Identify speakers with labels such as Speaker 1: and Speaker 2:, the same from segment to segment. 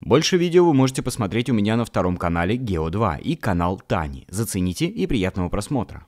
Speaker 1: Больше видео вы можете посмотреть у меня на втором канале Гео2 и канал Тани. Зацените и приятного просмотра.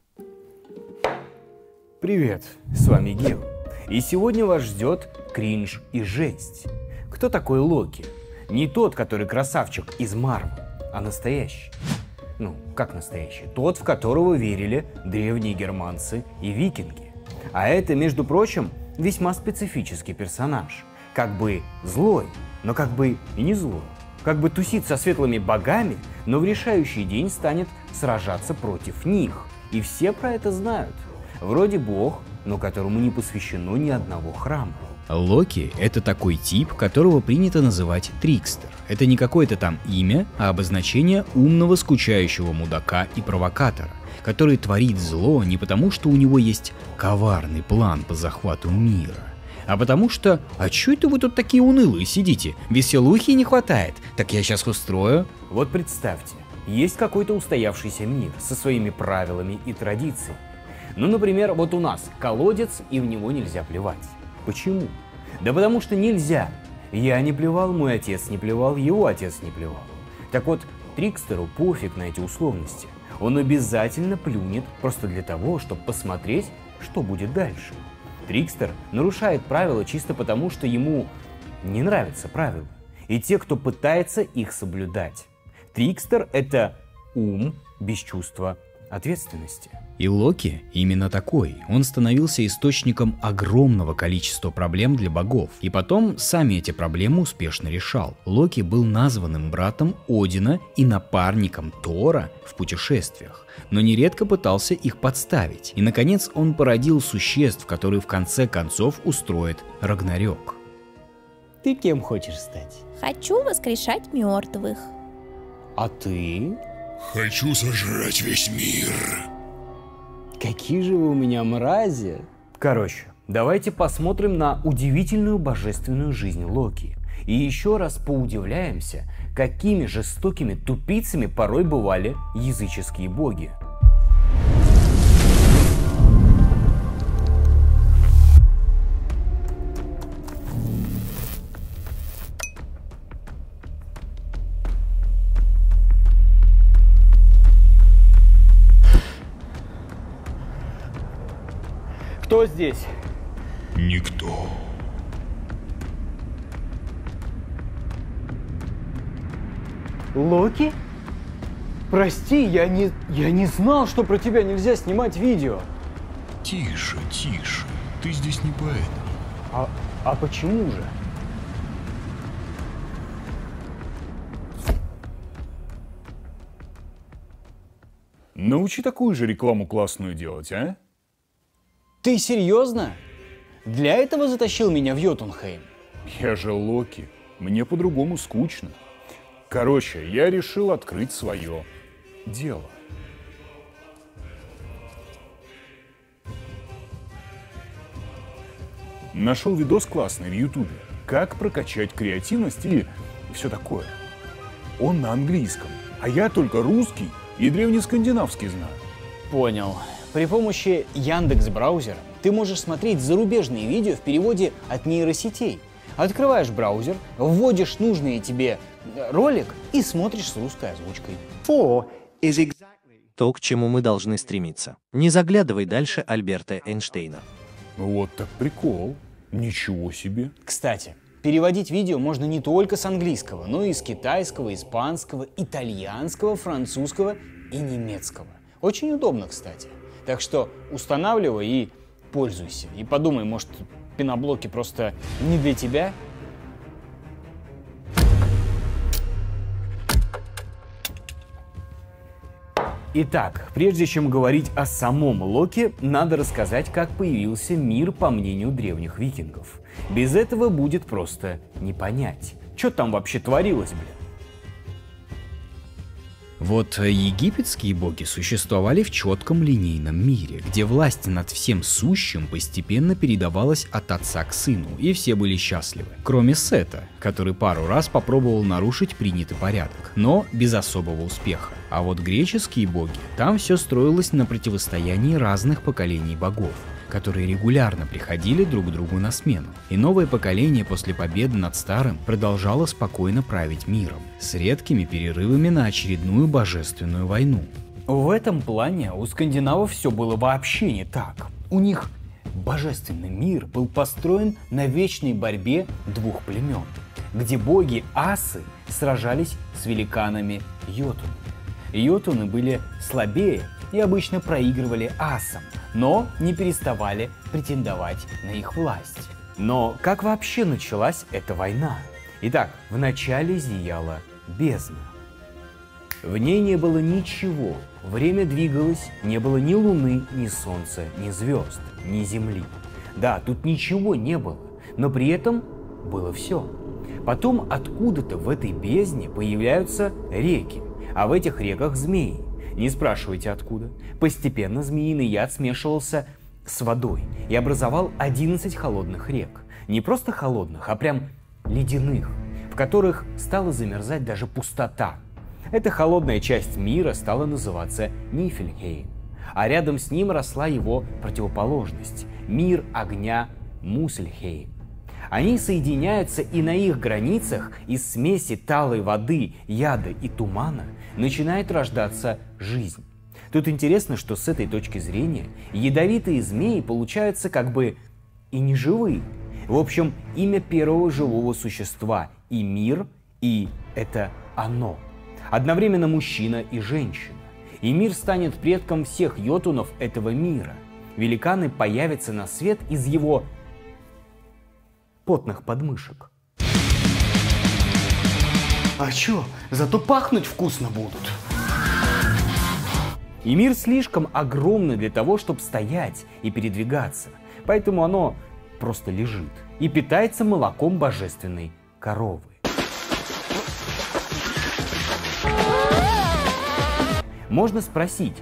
Speaker 2: Привет, с вами Гео. И сегодня вас ждет кринж и жесть. Кто такой Локи? Не тот, который красавчик из Марвел, а настоящий. Ну, как настоящий? Тот, в которого верили древние германцы и викинги. А это, между прочим, весьма специфический персонаж. Как бы злой, но как бы и не злой. Как бы тусит со светлыми богами, но в решающий день станет сражаться против них. И все про это знают. Вроде бог, но которому не посвящено ни одного храма.
Speaker 1: Локи — это такой тип, которого принято называть трикстер. Это не какое-то там имя, а обозначение умного, скучающего мудака и провокатора, который творит зло не потому, что у него есть коварный план по захвату мира, а потому что «А чё это вы тут такие унылые сидите? Веселухи не хватает, так я сейчас устрою».
Speaker 2: Вот представьте, есть какой-то устоявшийся мир со своими правилами и традициями. Ну, например, вот у нас колодец, и в него нельзя плевать. Почему? Да потому что нельзя. Я не плевал, мой отец не плевал, его отец не плевал. Так вот, трикстеру пофиг на эти условности. Он обязательно плюнет просто для того, чтобы посмотреть, что будет дальше. Трикстер нарушает правила чисто потому, что ему не нравятся правила. И те, кто пытается их соблюдать. Трикстер — это ум без чувства ответственности.
Speaker 1: И Локи именно такой. Он становился источником огромного количества проблем для богов. И потом сами эти проблемы успешно решал. Локи был названным братом Одина и напарником Тора в путешествиях, но нередко пытался их подставить. И наконец он породил существ, которые в конце концов устроят Рагнарёк.
Speaker 2: Ты кем хочешь стать?
Speaker 3: Хочу воскрешать мертвых.
Speaker 2: А ты?
Speaker 4: Хочу сожрать весь мир.
Speaker 2: Какие же вы у меня мрази. Короче, давайте посмотрим на удивительную божественную жизнь Локи. И еще раз поудивляемся, какими жестокими тупицами порой бывали языческие боги. Кто здесь?
Speaker 4: Никто.
Speaker 2: Локи? Прости, я не знал, что про тебя нельзя снимать видео.
Speaker 4: Тише, тише. Ты здесь не поэтому.
Speaker 2: А почему же?
Speaker 4: Научи такую же рекламу классную делать, а?
Speaker 2: Ты серьезно? Для этого затащил меня в Йотунхейм?
Speaker 4: Я же Локи. Мне по-другому скучно. Короче, я решил открыть свое дело. Нашел видос классный в Ютубе. Как прокачать креативность и все такое. Он на английском, а я только русский и древнескандинавский знаю.
Speaker 2: Понял. При помощи Яндекс.Браузера ты можешь смотреть зарубежные видео в переводе от нейросетей. Открываешь браузер, вводишь нужный тебе ролик и смотришь с русской озвучкой.
Speaker 5: То, к чему мы должны стремиться. Не заглядывай дальше Альберта Эйнштейна.
Speaker 4: Вот так прикол. Ничего себе.
Speaker 2: Кстати, переводить видео можно не только с английского, но и с китайского, испанского, итальянского, французского и немецкого. Очень удобно, кстати. Так что устанавливай и пользуйся. И подумай, может, пеноблоки просто не для тебя? Итак, прежде чем говорить о самом Локи, надо рассказать, как появился мир по мнению древних викингов. Без этого будет просто не понять, что там вообще творилось, блин.
Speaker 1: Вот египетские боги существовали в четком линейном мире, где власть над всем сущим постепенно передавалась от отца к сыну, и все были счастливы. Кроме Сета, который пару раз попробовал нарушить принятый порядок, но без особого успеха. А вот греческие боги, там все строилось на противостоянии разных поколений богов. которые регулярно приходили друг к другу на смену. И новое поколение после победы над старым продолжало спокойно править миром, с редкими перерывами на очередную божественную войну.
Speaker 2: В этом плане у скандинавов все было вообще не так. У них божественный мир был построен на вечной борьбе двух племен, где боги асы сражались с великанами йотунами. Йотуны были слабее и обычно проигрывали асам, но не переставали претендовать на их власть. Но как вообще началась эта война? Итак, вначале зияла бездна. В ней не было ничего, время двигалось, не было ни луны, ни солнца, ни звезд, ни земли. Да, тут ничего не было, но при этом было все. Потом откуда-то в этой бездне появляются реки, а в этих реках змеи. Не спрашивайте откуда. Постепенно змеиный яд смешивался с водой и образовал 11 холодных рек. Не просто холодных, а прям ледяных, в которых стала замерзать даже пустота. Эта холодная часть мира стала называться Нифльхейм, а рядом с ним росла его противоположность – мир огня Мусльхейм. Они соединяются, и на их границах из смеси талой воды, яда и тумана начинает рождаться жизнь. Тут интересно, что с этой точки зрения ядовитые змеи получаются как бы и не живые. В общем, имя первого живого существа и мир, и это оно. Одновременно мужчина и женщина. И мир станет предком всех йотунов этого мира. Великаны появятся на свет из его потных подмышек. А чё, зато пахнуть вкусно будут. И мир слишком огромный для того, чтобы стоять и передвигаться. Поэтому оно просто лежит и питается молоком божественной коровы. Можно спросить,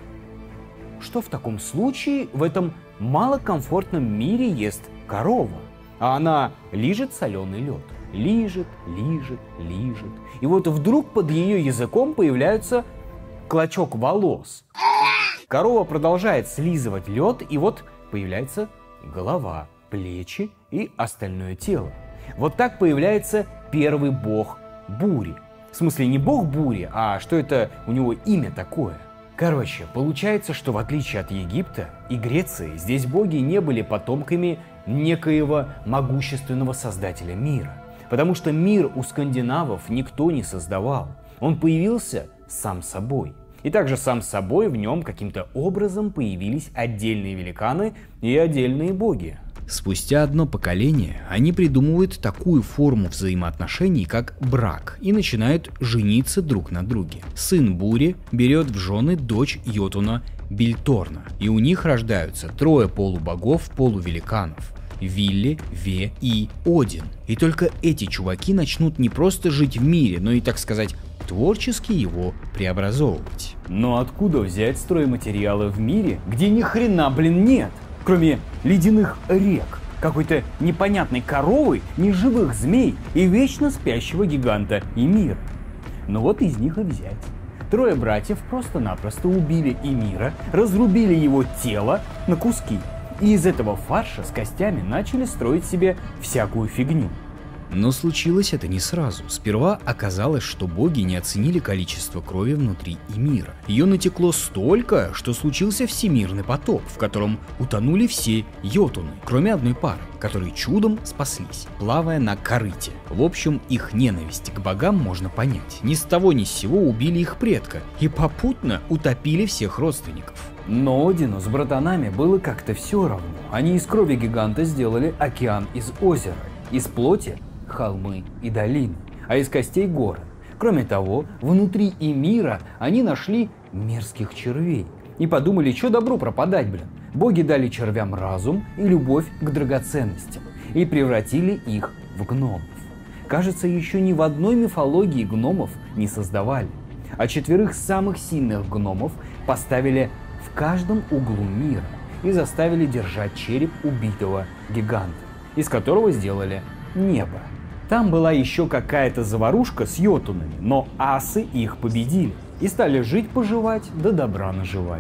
Speaker 2: что в таком случае в этом малокомфортном мире ест корова? А она лижет соленый лед. Лижет, лижет, лижет. И вот вдруг под ее языком появляется клочок волос. Корова продолжает слизывать лед, и вот появляется голова, плечи и остальное тело. Вот так появляется первый бог бури. В смысле, не бог бури, а что это у него имя такое. Короче, получается, что в отличие от Египта и Греции, здесь боги не были потомками некоего могущественного создателя мира. Потому что мир у скандинавов никто не создавал. Он появился сам собой. И также сам собой в нем каким-то образом появились отдельные великаны и отдельные боги.
Speaker 1: Спустя одно поколение они придумывают такую форму взаимоотношений, как брак, и начинают жениться друг на друге. Сын Бури берет в жены дочь Йотуна Бильторна, и у них рождаются трое полубогов-полувеликанов – Вилли, Ве и Один. И только эти чуваки начнут не просто жить в мире, но и, так сказать, творчески его преобразовывать.
Speaker 2: Но откуда взять стройматериалы в мире, где ни хрена, нет? Кроме ледяных рек, какой-то непонятной коровы, неживых змей и вечно спящего гиганта Ymir. Но вот из них и взять. Трое братьев просто-напросто убили Ymir, разрубили его тело на куски. И из этого фарша с костями начали строить себе всякую фигню.
Speaker 1: Но случилось это не сразу. Сперва оказалось, что боги не оценили количество крови внутри Ymir. Ее натекло столько, что случился всемирный потоп, в котором утонули все йотуны, кроме одной пары, которые чудом спаслись, плавая на корыте. В общем, их ненависть к богам можно понять. Ни с того ни с сего убили их предка и попутно утопили всех родственников.
Speaker 2: Но Одину с братанами было как-то все равно. Они из крови гиганта сделали океан из озера, из плоти холмы и долины, а из костей горы. Кроме того, внутри Ymir они нашли мерзких червей и подумали, что добру пропадать, Боги дали червям разум и любовь к драгоценностям и превратили их в гномов. Кажется, еще ни в одной мифологии гномов не создавали, а 4 самых сильных гномов поставили в каждом углу мира и заставили держать череп убитого гиганта, из которого сделали небо. Там была еще какая-то заварушка с йотунами, но асы их победили и стали жить-поживать да добра наживать.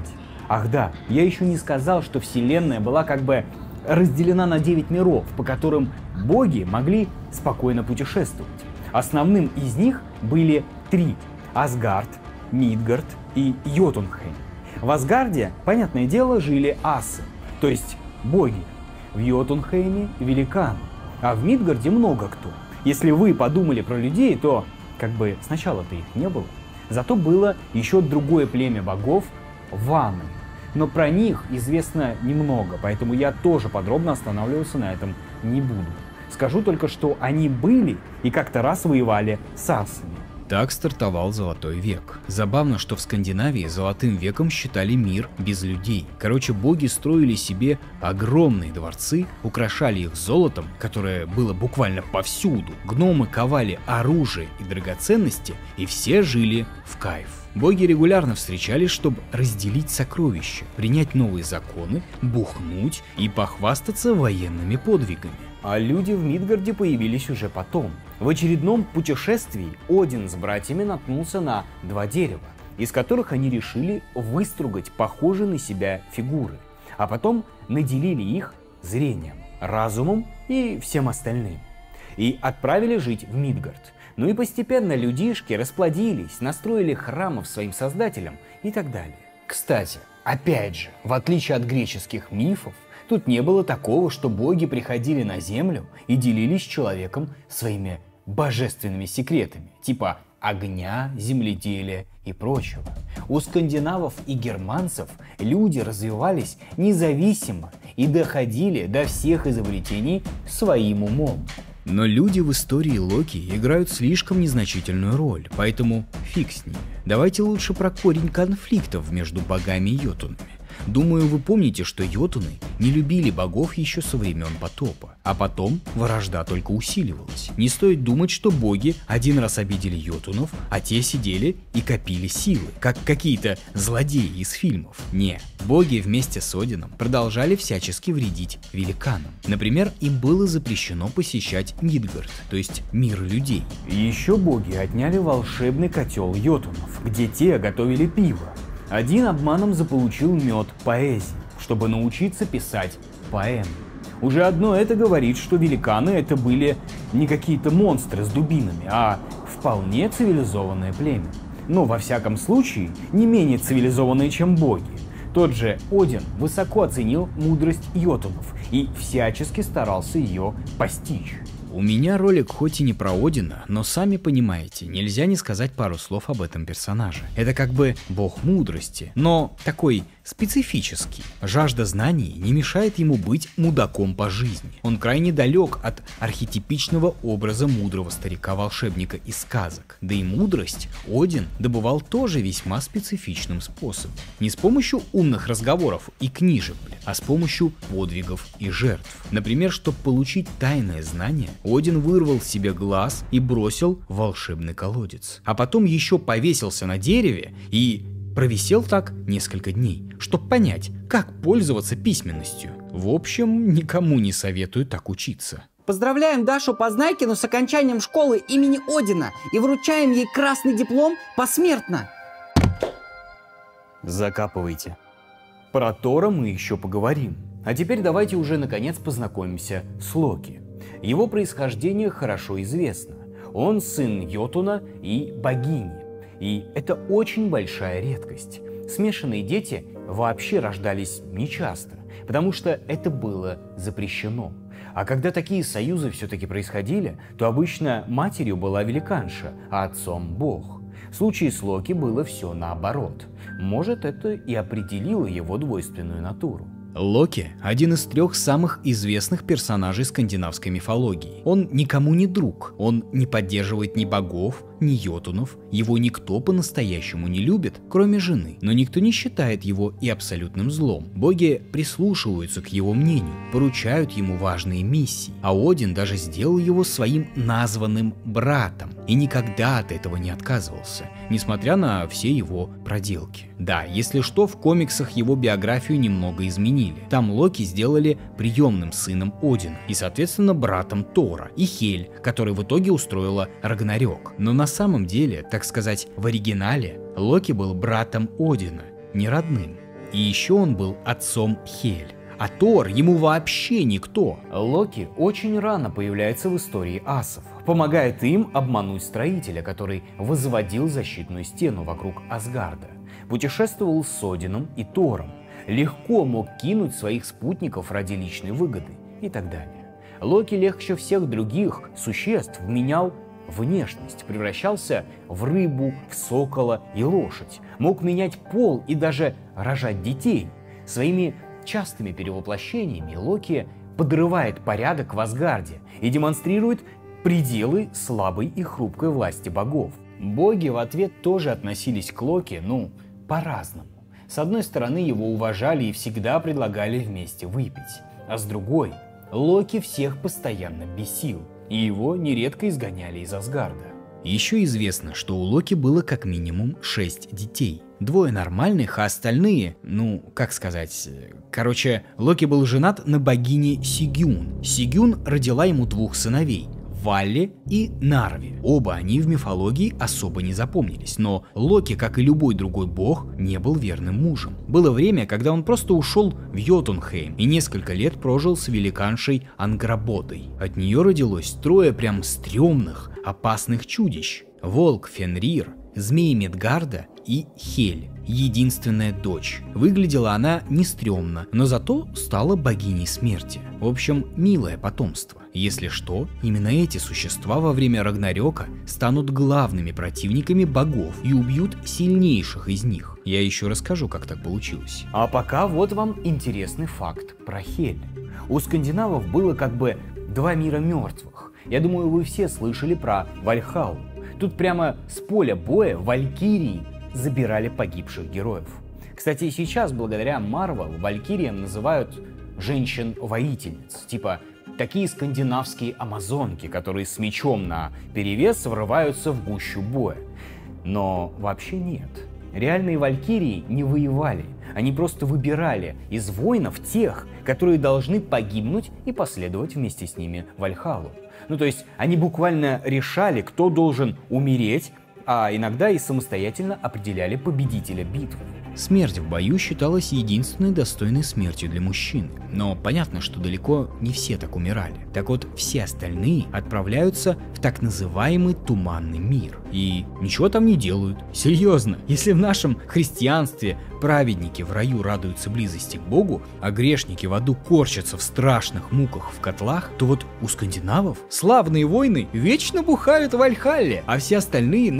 Speaker 2: Ах да, я еще не сказал, что Вселенная была как бы разделена на 9 миров, по которым боги могли спокойно путешествовать. Основным из них были 3 – Асгард, Мидгард и Йотунхейм. В Асгарде, понятное дело, жили асы, то есть боги. В Йотунхейме – великаны, а в Мидгарде много кто. Если вы подумали про людей, то как бы сначала-то их не было. Зато было еще другое племя богов – Ваны. Но про них известно немного, поэтому я тоже подробно останавливаться на этом не буду. Скажу только, что они были и как-то раз воевали с асами.
Speaker 1: Так стартовал Золотой век. Забавно, что в Скандинавии Золотым веком считали мир без людей. Короче, боги строили себе огромные дворцы, украшали их золотом, которое было буквально повсюду. Гномы ковали оружие и драгоценности, и все жили в кайф. Боги регулярно встречались, чтобы разделить сокровища, принять новые законы, бухнуть и похвастаться военными подвигами.
Speaker 2: А люди в Мидгарде появились уже потом. В очередном путешествии Один с братьями наткнулся на 2 дерева, из которых они решили выстругать похожие на себя фигуры, а потом наделили их зрением, разумом и всем остальным. И отправили жить в Мидгард. Ну и постепенно людишки расплодились, настроили храмов своим создателям и так далее. Кстати, опять же, в отличие от греческих мифов, тут не было такого, что боги приходили на землю и делились с человеком своими божественными секретами, типа огня, земледелия и прочего. У скандинавов и германцев люди развивались независимо и доходили до всех изобретений своим умом.
Speaker 1: Но люди в истории Локи играют слишком незначительную роль, поэтому фиг с ними. Давайте лучше про корень конфликтов между богами и йотунами. Думаю, вы помните, что йотуны не любили богов еще со времен потопа, а потом вражда только усиливалась. Не стоит думать, что боги один раз обидели йотунов, а те сидели и копили силы, как какие-то злодеи из фильмов. Не, боги вместе с Одином продолжали всячески вредить великанам. Например, им было запрещено посещать Мидгард, то есть мир людей.
Speaker 2: Еще боги отняли волшебный котел йотунов, где те готовили пиво. Один обманом заполучил мед поэзии, чтобы научиться писать поэмы. Уже одно это говорит, что великаны это были не какие-то монстры с дубинами, а вполне цивилизованное племя. Но во всяком случае не менее цивилизованные, чем боги. Тот же Один высоко оценил мудрость йотунов и всячески старался ее постичь.
Speaker 1: У меня ролик хоть и не про Одина, но сами понимаете, нельзя не сказать пару слов об этом персонаже. Это как бы бог мудрости, но такой специфический. Жажда знаний не мешает ему быть мудаком по жизни. Он крайне далек от архетипичного образа мудрого старика-волшебника из сказок. Да и мудрость Один добывал тоже весьма специфичным способом. Не с помощью умных разговоров и книжек, а с помощью подвигов и жертв. Например, чтобы получить тайное знание, Один вырвал себе глаз и бросил в волшебный колодец. А потом еще повесился на дереве и провисел так несколько дней, чтобы понять, как пользоваться письменностью. В общем, никому не советую так учиться.
Speaker 6: Поздравляем Дашу Познайкину с окончанием школы имени Одина и вручаем ей красный диплом посмертно.
Speaker 2: Закапывайте. Про Тора мы еще поговорим. А теперь давайте уже наконец познакомимся с Локи. Его происхождение хорошо известно. Он сын Йотуна и богини. И это очень большая редкость. Смешанные дети вообще рождались нечасто, потому что это было запрещено. А когда такие союзы все-таки происходили, то обычно матерью была великанша, а отцом бог. В случае с Локи было все наоборот. Может, это и определило его двойственную натуру.
Speaker 1: Локи – один из 3 самых известных персонажей скандинавской мифологии. Он никому не друг, он не поддерживает ни богов, ни йотунов, его никто по-настоящему не любит, кроме жены, но никто не считает его и абсолютным злом. Боги прислушиваются к его мнению, поручают ему важные миссии, а Один даже сделал его своим названным братом и никогда от этого не отказывался, несмотря на все его проделки. Да, если что, в комиксах его биографию немного изменили. Там Локи сделали приемным сыном Одина и, соответственно, братом Тора и Хель, который в итоге устроила Рагнарёк. Но на самом деле, так сказать, в оригинале Локи был братом Одина, не родным. И еще он был отцом Хель. А Тор ему вообще никто.
Speaker 2: Локи очень рано появляется в истории асов, помогает им обмануть строителя, который возводил защитную стену вокруг Асгарда, путешествовал с Одином и Тором, легко мог кинуть своих спутников ради личной выгоды и так далее. Локи легче всех других существ менял внешность, превращался в рыбу, в сокола и лошадь, мог менять пол и даже рожать детей. Своими частыми перевоплощениями Локи подрывает порядок в Асгарде и демонстрирует пределы слабой и хрупкой власти богов. Боги в ответ тоже относились к Локи, по-разному. С одной стороны, его уважали и всегда предлагали вместе выпить, а с другой, Локи всех постоянно бесил, и его нередко изгоняли из Асгарда.
Speaker 1: Еще известно, что у Локи было как минимум 6 детей. 2 нормальных, а остальные, Локи был женат на богине Сигюн. Сигюн родила ему 2 сыновей – Валле и Нарви. Оба они в мифологии особо не запомнились, но Локи, как и любой другой бог, не был верным мужем. Было время, когда он просто ушел в Йотунхейм и несколько лет прожил с великаншей Анграбодой. От нее родилось 3 прям стрёмных, опасных чудищ – волк Фенрир, змей Мидгарда и Хель, единственная дочь. Выглядела она не стрёмно, но зато стала богиней смерти. В общем, милое потомство. Если что, именно эти существа во время Рагнарёка станут главными противниками богов и убьют сильнейших из них. Я еще расскажу, как так получилось.
Speaker 2: А пока вот вам интересный факт про Хель. У скандинавов было как бы 2 мира мертвых. Я думаю, вы все слышали про Вальхаллу. Тут прямо с поля боя валькирии забирали погибших героев. Кстати, сейчас благодаря Марвел валькириям называют женщин-воительниц, типа такие скандинавские амазонки, которые с мечом на перевес врываются в гущу боя. Но вообще нет. Реальные валькирии не воевали, они просто выбирали из воинов тех, которые должны погибнуть и последовать вместе с ними в Вальхаллу. То есть они буквально решали, кто должен умереть, а иногда и самостоятельно определяли победителя битвы.
Speaker 1: Смерть в бою считалась единственной достойной смертью для мужчин, но понятно, что далеко не все так умирали. Так вот, все остальные отправляются в так называемый туманный мир и ничего там не делают. Серьезно, если в нашем христианстве праведники в раю радуются близости к Богу, а грешники в аду корчатся в страшных муках в котлах, то вот у скандинавов славные воины вечно бухают в Вальхалле, а все остальные,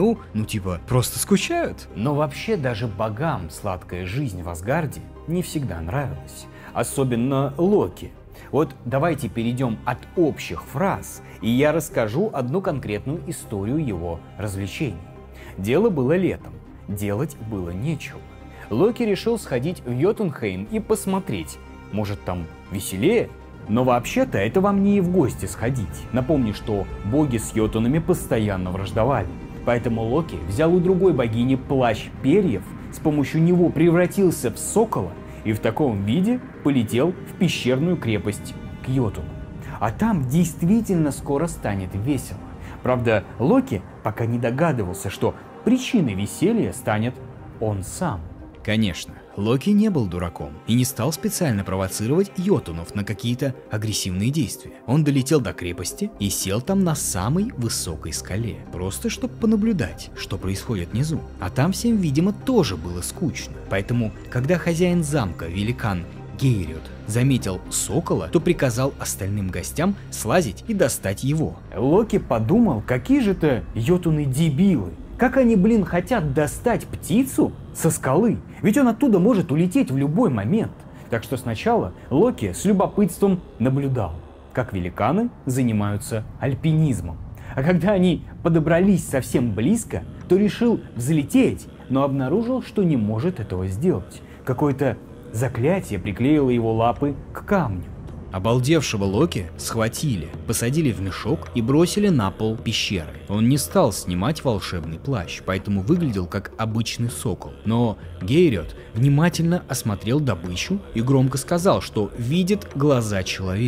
Speaker 1: просто скучают.
Speaker 2: Но вообще даже богам сладкая жизнь в Асгарде не всегда нравилась. Особенно Локи. Вот давайте перейдем от общих фраз, и я расскажу одну конкретную историю его развлечений. Дело было летом, делать было нечего. Локи решил сходить в Йотунхейм и посмотреть, может там веселее? Но вообще-то это вам не в гости сходить. Напомню, что боги с йотунами постоянно враждовали. Поэтому Локи взял у другой богини плащ перьев, с помощью него превратился в сокола и в таком виде полетел в пещерную крепость к Йотуну. А там действительно скоро станет весело. Правда, Локи пока не догадывался, что причиной веселья станет он сам.
Speaker 1: Конечно, Локи не был дураком и не стал специально провоцировать йотунов на какие-то агрессивные действия. Он долетел до крепости и сел там на самой высокой скале, просто чтобы понаблюдать, что происходит внизу. А там всем, видимо, тоже было скучно. Поэтому, когда хозяин замка, великан Гейрёд, заметил сокола, то приказал остальным гостям слазить и достать его.
Speaker 2: Локи подумал, какие же это йотуны дебилы. Как они, хотят достать птицу со скалы? Ведь он оттуда может улететь в любой момент. Так что сначала Локи с любопытством наблюдал, как великаны занимаются альпинизмом. А когда они подобрались совсем близко, то решил взлететь, но обнаружил, что не может этого сделать. Какое-то заклятие приклеило его лапы к камню.
Speaker 1: Обалдевшего Локи схватили, посадили в мешок и бросили на пол пещеры. Он не стал снимать волшебный плащ, поэтому выглядел как обычный сокол. Но Гейрёд внимательно осмотрел добычу и громко сказал, что видит глаза человека.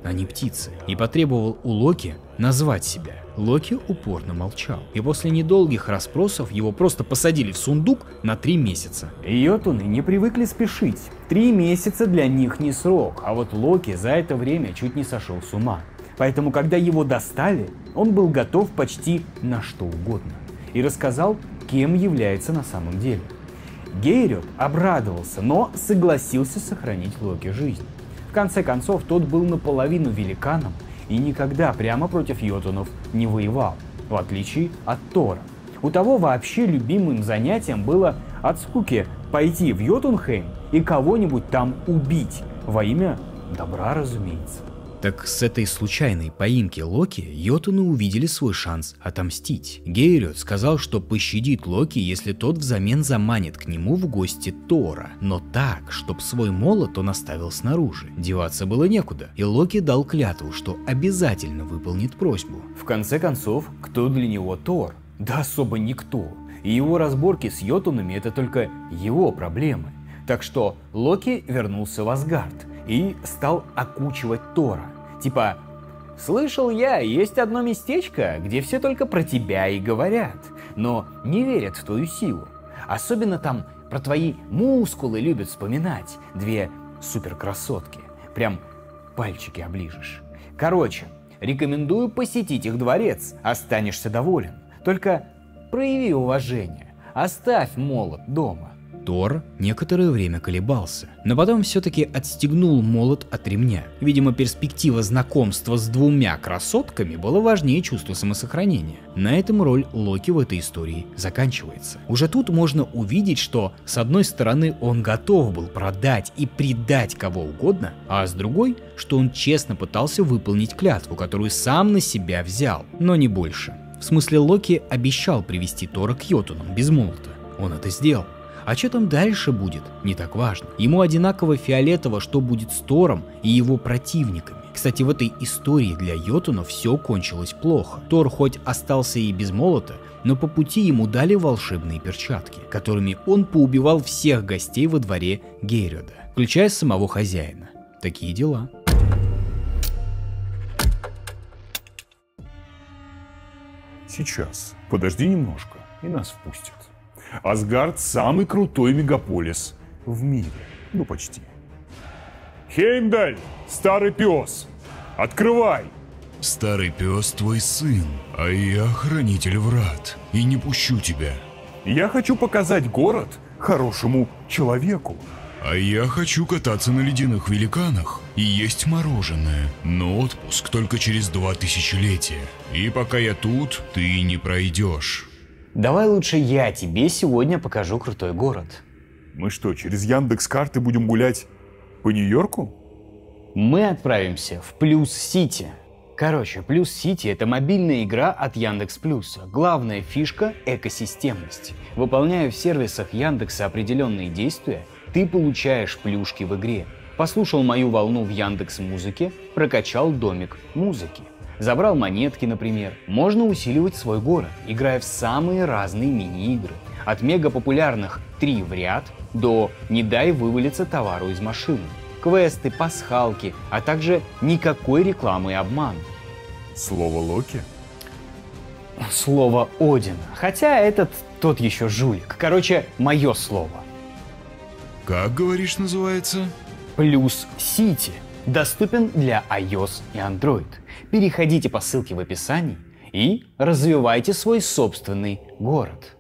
Speaker 1: а не птицы, и потребовал у Локи назвать себя. Локи упорно молчал, и после недолгих расспросов его просто посадили в сундук на 3 месяца.
Speaker 2: Йотуны не привыкли спешить. 3 месяца для них не срок, а вот Локи за это время чуть не сошел с ума. Поэтому, когда его достали, он был готов почти на что угодно. И рассказал, кем является на самом деле. Гейрёд обрадовался, но согласился сохранить Локи жизнь. В конце концов, тот был наполовину великаном и никогда прямо против йотунов не воевал, в отличие от Тора. У того вообще любимым занятием было от скуки пойти в Йотунхейм и кого-нибудь там убить, во имя добра, разумеется.
Speaker 1: Так с этой случайной поимки Локи йотуны увидели свой шанс отомстить. Гейрёд сказал, что пощадит Локи, если тот взамен заманит к нему в гости Тора, но так, чтоб свой молот он оставил снаружи. Деваться было некуда, и Локи дал клятву, что обязательно выполнит просьбу.
Speaker 2: В конце концов, кто для него Тор? Да особо никто. И его разборки с йотунами — это только его проблемы. Так что Локи вернулся в Асгард и стал окучивать Тора. Типа: «Слышал я, есть одно местечко, где все только про тебя и говорят, но не верят в твою силу. Особенно там про твои мускулы любят вспоминать, 2 суперкрасотки. Прям пальчики оближешь. Короче, рекомендую посетить их дворец, останешься доволен. Только прояви уважение, оставь молот дома».
Speaker 1: Тор некоторое время колебался, но потом все-таки отстегнул молот от ремня. Видимо, перспектива знакомства с 2 красотками была важнее чувства самосохранения. На этом роль Локи в этой истории заканчивается. Уже тут можно увидеть, что с одной стороны он готов был продать и предать кого угодно, а с другой, что он честно пытался выполнить клятву, которую сам на себя взял, но не больше. В смысле, Локи обещал привести Тора к йотунам без молота. Он это сделал. А что там дальше будет, не так важно. Ему одинаково фиолетово, что будет с Тором и его противниками. Кстати, в этой истории для йотунов все кончилось плохо. Тор хоть остался и без молота, но по пути ему дали волшебные перчатки, которыми он поубивал всех гостей во дворе Гейрёда, включая самого хозяина. Такие дела.
Speaker 4: Сейчас. Подожди немножко, и нас впустят. Асгард — самый крутой мегаполис в мире. Ну, почти. Хеймдаль, старый пес, открывай!
Speaker 7: Старый пес твой сын, а я хранитель врат, и не пущу тебя.
Speaker 4: Я хочу показать город хорошему человеку.
Speaker 7: А я хочу кататься на ледяных великанах и есть мороженое, но отпуск только через 2 тысячелетия. И пока я тут, ты не пройдешь.
Speaker 2: Давай лучше я тебе сегодня покажу крутой город.
Speaker 4: Мы что, через Яндекс.Карты будем гулять по Нью-Йорку?
Speaker 2: Мы отправимся в Плюс-Сити. Короче, Плюс-Сити — это мобильная игра от Яндекс.Плюса. Главная фишка — экосистемность. Выполняя в сервисах Яндекса определенные действия, ты получаешь плюшки в игре. Послушал мою волну в Яндекс.Музыке, прокачал домик музыки. Забрал монетки, например. Можно усиливать свой город, играя в самые разные мини-игры. От мега-популярных 3 в ряд до «Не дай вывалиться товару из машины». Квесты, пасхалки, а также никакой рекламы и обмана.
Speaker 4: Слово Локи?
Speaker 2: Слово Одина. Хотя этот тот еще жулик. Короче, мое слово.
Speaker 7: Как, говоришь, называется?
Speaker 2: Плюс-Сити. Доступен для iOS и Android. Переходите по ссылке в описании и развивайте свой собственный город.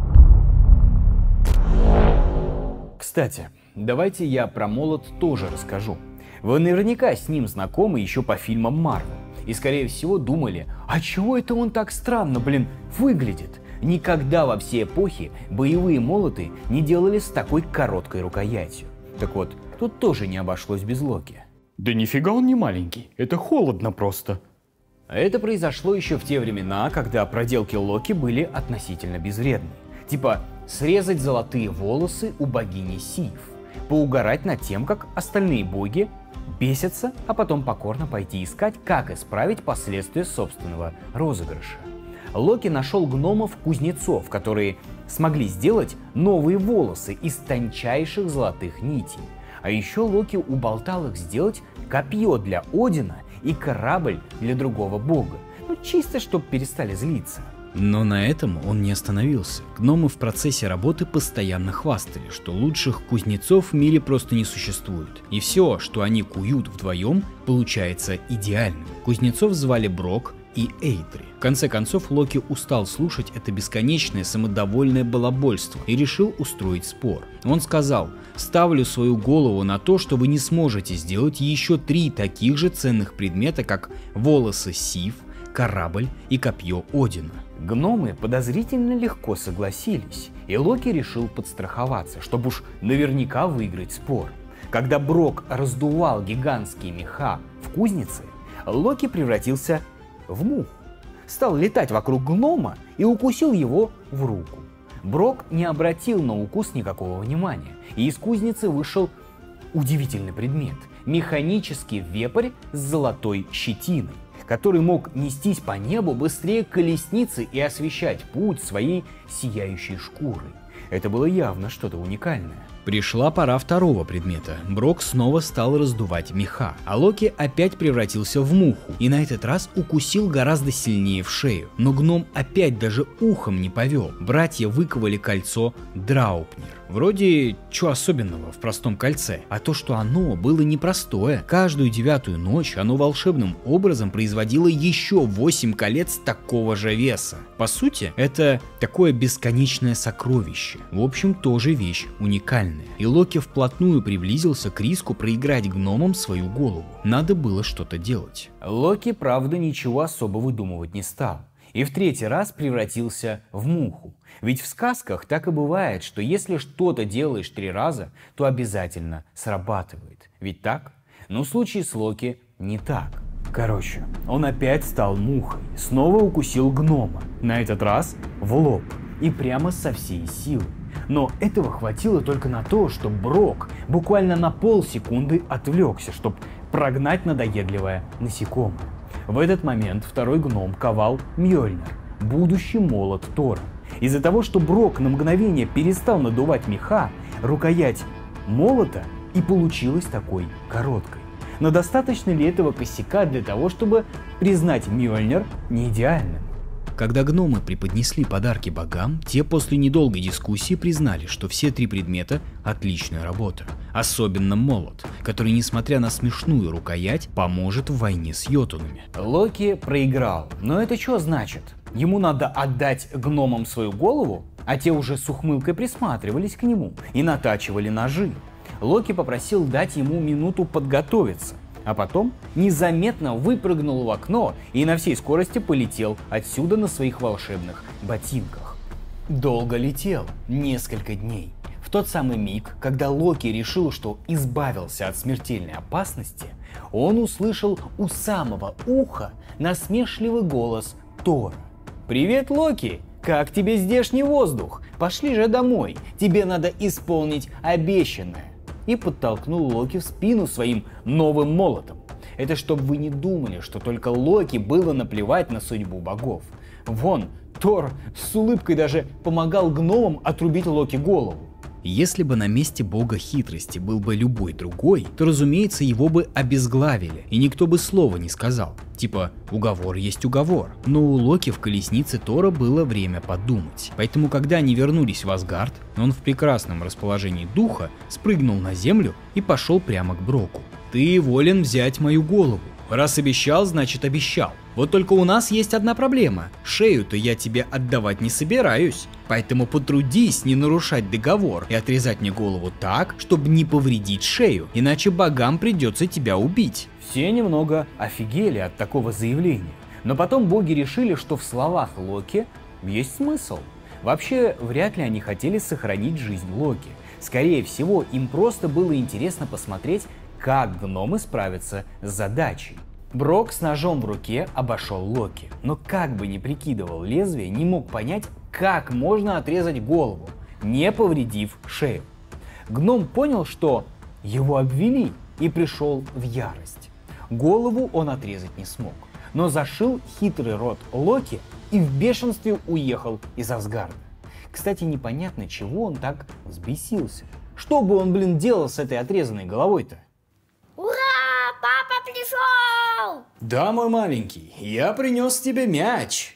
Speaker 2: Кстати, давайте я про молот тоже расскажу. Вы наверняка с ним знакомы еще по фильмам Марвел. И скорее всего думали, а чего это он так странно, выглядит? Никогда во все эпохи боевые молоты не делали с такой короткой рукоятью. Так вот, тут тоже не обошлось без Локи. Да нифига он не маленький, это холодно просто. Это произошло еще в те времена, когда проделки Локи были относительно безвредны. Типа срезать золотые волосы у богини Сив, поугарать над тем, как остальные боги бесятся, а потом покорно пойти искать, как исправить последствия собственного розыгрыша. Локи нашел гномов-кузнецов, которые смогли сделать новые волосы из тончайших золотых нитей. А еще Локи уболтал их сделать копье для Одина и корабль для другого бога. Ну чисто, чтобы перестали злиться.
Speaker 1: Но на этом он не остановился. Гномы в процессе работы постоянно хвастали, что лучших кузнецов в мире просто не существует. И все, что они куют вдвоем, получается идеальным. Кузнецов звали Брок и Эйтри. В конце концов, Локи устал слушать это бесконечное самодовольное балабольство и решил устроить спор. Он сказал: «Ставлю свою голову на то, что вы не сможете сделать еще 3 таких же ценных предмета, как волосы Сив, корабль и копье Одина».
Speaker 2: Гномы подозрительно легко согласились, и Локи решил подстраховаться, чтобы уж наверняка выиграть спор. Когда Брок раздувал гигантские меха в кузнице, Локи превратился в муху, стал летать вокруг гнома и укусил его в руку. Брок не обратил на укус никакого внимания, и из кузницы вышел удивительный предмет – механический вепрь с золотой щетиной, который мог нестись по небу быстрее колесницы и освещать путь своей сияющей шкурой. Это было явно что-то уникальное.
Speaker 1: Пришла пора второго предмета. Брок снова стал раздувать меха, а Локи опять превратился в муху и на этот раз укусил гораздо сильнее в шею. Но гном опять даже ухом не повел. Братья выковали кольцо Драупнир. Вроде чего особенного в простом кольце, а то, что оно было непростое. Каждую 9-ю ночь оно волшебным образом производило еще 8 колец такого же веса. По сути, это такое бесконечное сокровище. В общем, тоже вещь уникальная. И Локи вплотную приблизился к риску проиграть гномам свою голову. Надо было что-то делать.
Speaker 2: Локи, правда, ничего особо выдумывать не стал. И в 3-й раз превратился в муху. Ведь в сказках так и бывает, что если что-то делаешь 3 раза, то обязательно срабатывает. Ведь так? Но в случае с Локи не так. Короче, он опять стал мухой, снова укусил гнома, на этот раз в лоб и прямо со всей силы. Но этого хватило только на то, что Брок буквально на полсекунды отвлекся, чтобы прогнать надоедливое насекомое. В этот момент второй гном ковал Мьёльнир, будущий молот Тора. Из-за того, что Брок на мгновение перестал надувать меха, рукоять молота и получилась такой короткой. Но достаточно ли этого косяка для того, чтобы признать Мьёльнир не идеальным?
Speaker 1: Когда гномы преподнесли подарки богам, те после недолгой дискуссии признали, что все 3 предмета – отличная работа. Особенно молот, который, несмотря на смешную рукоять, поможет в войне с йотунами.
Speaker 2: Локи проиграл, но это что значит? Ему надо отдать гномам свою голову, а те уже с ухмылкой присматривались к нему и натачивали ножи. Локи попросил дать ему минуту подготовиться, а потом незаметно выпрыгнул в окно и на всей скорости полетел отсюда на своих волшебных ботинках. Долго летел, несколько дней. В тот самый миг, когда Локи решил, что избавился от смертельной опасности, он услышал у самого уха насмешливый голос Тора. «Привет, Локи! Как тебе здешний воздух? Пошли же домой, тебе надо исполнить обещанное!» И подтолкнул Локи в спину своим новым молотом. Это чтобы вы не думали, что только Локи было наплевать на судьбу богов. Вон, Тор с улыбкой даже помогал гномам отрубить Локи голову.
Speaker 1: Если бы на месте бога хитрости был бы любой другой, то, разумеется, его бы обезглавили, и никто бы слова не сказал. Типа, уговор есть уговор. Но у Локи в колеснице Тора было время подумать. Поэтому, когда они вернулись в Асгард, он в прекрасном расположении духа спрыгнул на землю и пошел прямо к Броку. «Ты волен взять мою голову. Раз обещал, значит обещал. Вот только у нас есть одна проблема. Шею-то я тебе отдавать не собираюсь. Поэтому потрудись не нарушать договор и отрезать мне голову так, чтобы не повредить шею, иначе богам придется тебя убить».
Speaker 2: Все немного офигели от такого заявления. Но потом боги решили, что в словах Локи есть смысл. Вообще, вряд ли они хотели сохранить жизнь Локи. Скорее всего, им просто было интересно посмотреть, как гномы справятся с задачей. Брок с ножом в руке обошел Локи, но как бы ни прикидывал лезвие, не мог понять, как можно отрезать голову, не повредив шею. Гном понял, что его обвели, и пришел в ярость. Голову он отрезать не смог, но зашил хитрый рот Локи и в бешенстве уехал из Асгарда. Кстати, непонятно, чего он так взбесился. Что бы он, делал с этой отрезанной головой-то?
Speaker 3: Ура! Папа пришел! Вау!
Speaker 1: Да, мой маленький, я принес тебе мяч.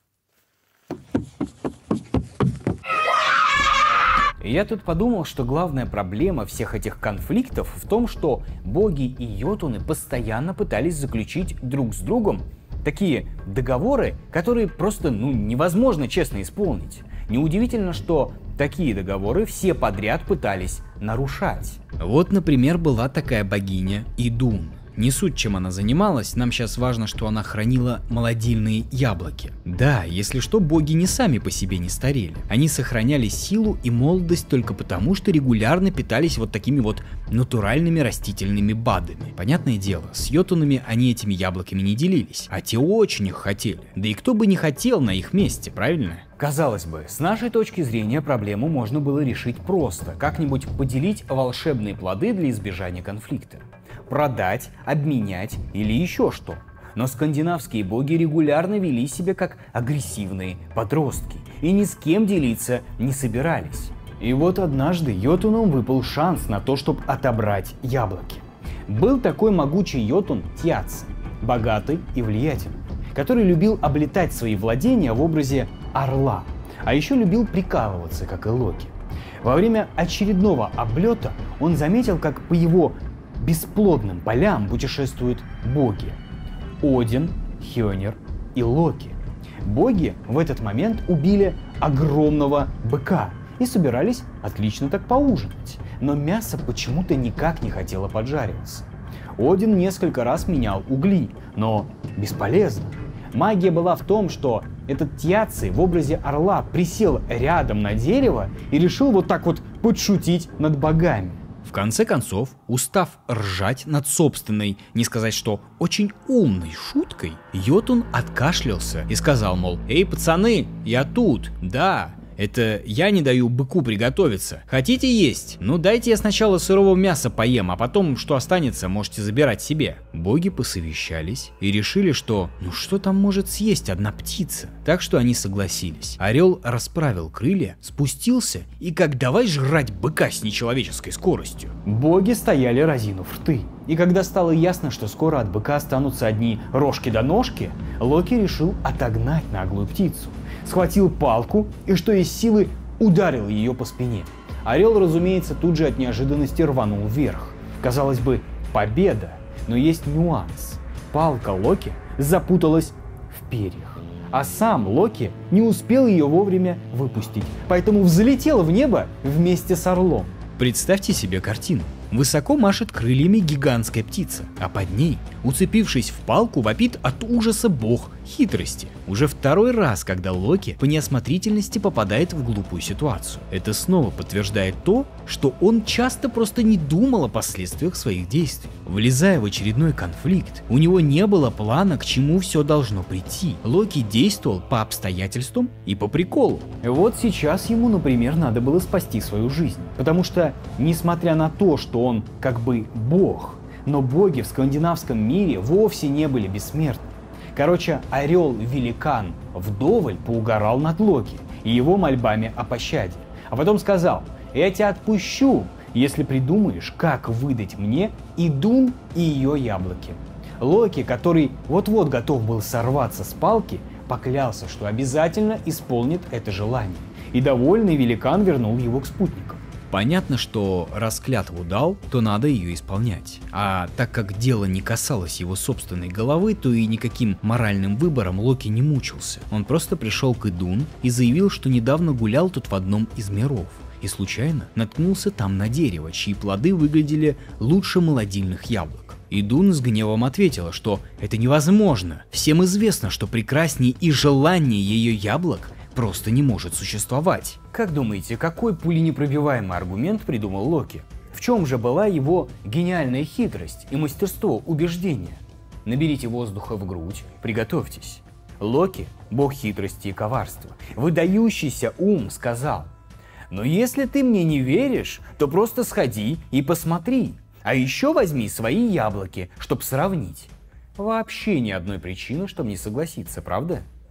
Speaker 2: Я тут подумал, что главная проблема всех этих конфликтов в том, что боги и йотуны постоянно пытались заключить друг с другом такие договоры, которые просто невозможно честно исполнить. Неудивительно, что такие договоры все подряд пытались нарушать.
Speaker 1: Вот, например, была такая богиня Идун. Не суть, чем она занималась, нам сейчас важно, что она хранила молодильные яблоки. Да, если что, боги не сами по себе не старели. Они сохраняли силу и молодость только потому, что регулярно питались вот такими вот натуральными растительными БАДами. Понятное дело, с йотунами они этими яблоками не делились, а те очень их хотели. Да и кто бы не хотел на их месте, правильно?
Speaker 2: Казалось бы, с нашей точки зрения проблему можно было решить просто, как-нибудь поделить волшебные плоды для избежания конфликта. Продать, обменять или еще что. Но скандинавские боги регулярно вели себя как агрессивные подростки и ни с кем делиться не собирались. И вот однажды йотунам выпал шанс на то, чтобы отобрать яблоки. Был такой могучий йотун Тьяци, богатый и влиятельный, который любил облетать свои владения в образе орла, а еще любил прикалываться, как и Локи. Во время очередного облета он заметил, как по его бесплодным полям путешествуют боги – Один, Хёнир и Локи. Боги в этот момент убили огромного быка и собирались отлично так поужинать, но мясо почему-то никак не хотело поджариваться. Один несколько раз менял угли, но бесполезно. Магия была в том, что этот Тьяци в образе орла присел рядом на дерево и решил вот так вот подшутить над богами.
Speaker 1: В конце концов, устав ржать над собственной, не сказать что очень умной шуткой, йотун откашлялся и сказал, мол, «Эй, пацаны, я тут, да». Это я не даю быку приготовиться. Хотите есть? Ну дайте я сначала сырого мяса поем, а потом, что останется, можете забирать себе. Боги посовещались и решили, что что там может съесть одна птица. Так что они согласились. Орел расправил крылья, спустился и как давай жрать быка с нечеловеческой скоростью.
Speaker 2: Боги стояли разинув рты. И когда стало ясно, что скоро от быка останутся одни рожки до ножки, Локи решил отогнать наглую птицу. Схватил палку и что из силы ударил ее по спине. Орел, разумеется, тут же от неожиданности рванул вверх. Казалось бы, победа, но есть нюанс. Палка Локи запуталась в перьях, а сам Локи не успел ее вовремя выпустить, поэтому взлетел в небо вместе с орлом.
Speaker 1: Представьте себе картину. Высоко машет крыльями гигантская птица, а под ней, уцепившись в палку, вопит от ужаса бог хитрости. Уже второй раз, когда Локи по неосмотрительности попадает в глупую ситуацию. Это снова подтверждает то, что он часто просто не думал о последствиях своих действий. Влезая в очередной конфликт, у него не было плана, к чему все должно прийти. Локи действовал по обстоятельствам и по приколу.
Speaker 2: Вот сейчас ему, например, надо было спасти свою жизнь, потому что, несмотря на то, что он как бы бог, но боги в скандинавском мире вовсе не были бессмертны. Короче, орел-великан вдоволь поугарал над Локи и его мольбами о пощаде, а потом сказал: «Я тебя отпущу, если придумаешь, как выдать мне Идун и ее яблоки». Локи, который вот-вот готов был сорваться с палки, поклялся, что обязательно исполнит это желание, и довольный великан вернул его к спутникам.
Speaker 1: Понятно, что раз клятву дал, то надо ее исполнять. А так как дело не касалось его собственной головы, то и никаким моральным выбором Локи не мучился. Он просто пришел к Идун и заявил, что недавно гулял тут в одном из миров. И случайно наткнулся там на дерево, чьи плоды выглядели лучше молодильных яблок. Идун с гневом ответила, что это невозможно. Всем известно, что прекраснее и желаннее ее яблок просто не может существовать.
Speaker 2: Как думаете, какой пуленепробиваемый аргумент придумал Локи? В чем же была его гениальная хитрость и мастерство убеждения? Наберите воздуха в грудь, приготовьтесь. Локи, бог хитрости и коварства, выдающийся ум, сказал: «Но если ты мне не веришь, то просто сходи и посмотри, а еще возьми свои яблоки, чтобы сравнить». Вообще ни одной причины, чтобы не согласиться, правда?